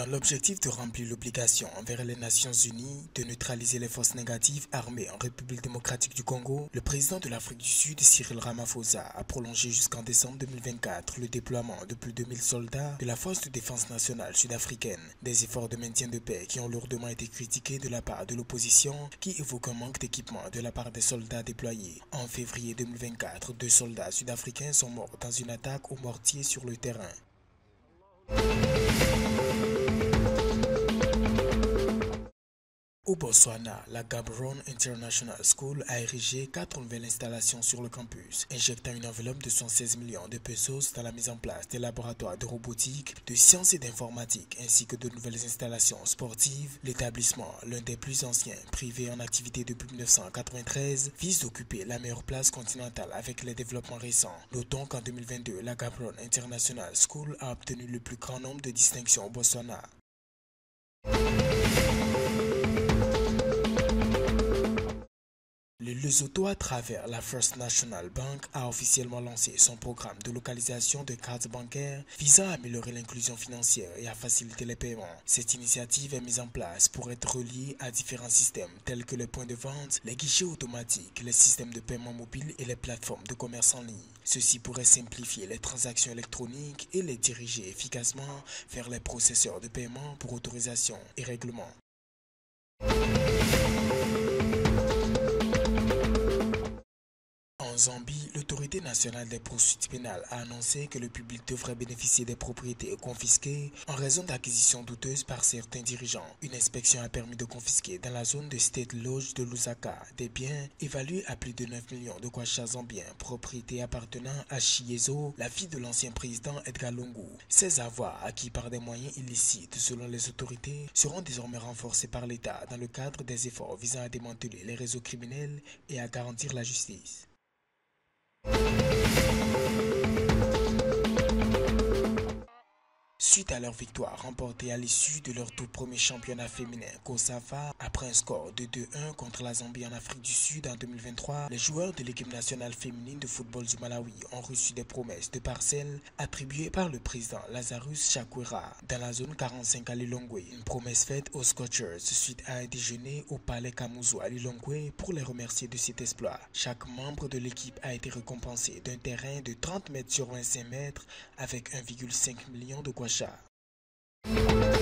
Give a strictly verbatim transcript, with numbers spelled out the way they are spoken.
l'objectif de remplir l'obligation envers les Nations Unies de neutraliser les forces négatives armées en République démocratique du Congo, le président de l'Afrique du Sud, Cyril Ramaphosa, a prolongé jusqu'en décembre deux mille vingt-quatre le déploiement de plus de mille soldats de la Force de défense nationale sud-africaine. Des efforts de maintien de paix qui ont lourdement été critiqués de la part de l'opposition qui évoque un manque d'équipement de la part des soldats déployés. En février deux mille vingt-quatre, deux soldats sud-africains sont morts dans une attaque au mortier sur le terrain. Au Botswana, la Gaborone International School a érigé quatre nouvelles installations sur le campus, injectant une enveloppe de cent seize millions de pesos dans la mise en place des laboratoires de robotique, de sciences et d'informatique, ainsi que de nouvelles installations sportives. L'établissement, l'un des plus anciens, privé en activité depuis mille neuf cent quatre-vingt-treize, vise d'occuper la meilleure place continentale avec les développements récents. Notons qu'en deux mille vingt-deux, la Gaborone International School a obtenu le plus grand nombre de distinctions au Botswana. Le Lesotho, à travers la First National Bank, a officiellement lancé son programme de localisation de cartes bancaires visant à améliorer l'inclusion financière et à faciliter les paiements. Cette initiative est mise en place pour être reliée à différents systèmes tels que les points de vente, les guichets automatiques, les systèmes de paiement mobile et les plateformes de commerce en ligne. Ceci pourrait simplifier les transactions électroniques et les diriger efficacement vers les processeurs de paiement pour autorisation et règlement. En Zambie, l'autorité nationale des poursuites pénales a annoncé que le public devrait bénéficier des propriétés confisquées en raison d'acquisitions douteuses par certains dirigeants. Une inspection a permis de confisquer dans la zone de State Lodge de Lusaka des biens évalués à plus de neuf millions de kwacha zambiens, propriété appartenant à Chiezo, la fille de l'ancien président Edgar Lungu. Ces avoirs, acquis par des moyens illicites selon les autorités, seront désormais renforcés par l'État dans le cadre des efforts visant à démanteler les réseaux criminels et à garantir la justice. Suite à leur victoire remportée à l'issue de leur tout premier championnat féminin COSAFA, après un score de deux un contre la Zambie en Afrique du Sud en deux mille vingt-trois, les joueurs de l'équipe nationale féminine de football du Malawi ont reçu des promesses de parcelles attribuées par le président Lazarus Chakwera dans la zone quarante-cinq à Lilongwe. Une promesse faite aux Scorchers suite à un déjeuner au palais Kamuzu à Lilongwe pour les remercier de cet exploit. Chaque membre de l'équipe a été récompensé d'un terrain de trente mètres sur vingt-cinq mètres avec un virgule cinq million de kwacha.